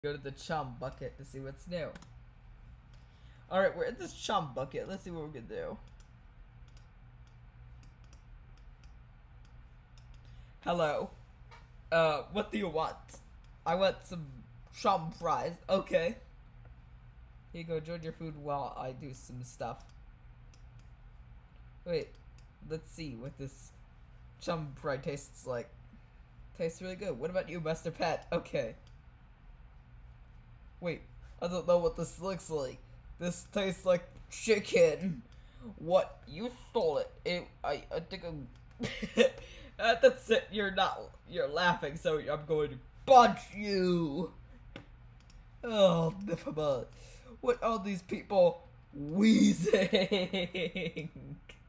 Go to the Chum bucket to see what's new. Alright, we're in this Chum bucket. Let's see what we can do. Hello. What do you want? I want some Chum fries. Okay. Here you go, enjoy your food while I do some stuff. Wait, let's see what this Chum fry tastes like. Tastes really good. What about you, Master Pet? Okay. Wait, I don't know what this looks like. This tastes like chicken. What? You stole it. I think I'm... That's it. You're laughing, so I'm going to punch you. Oh, never mind. What are these people wheezing?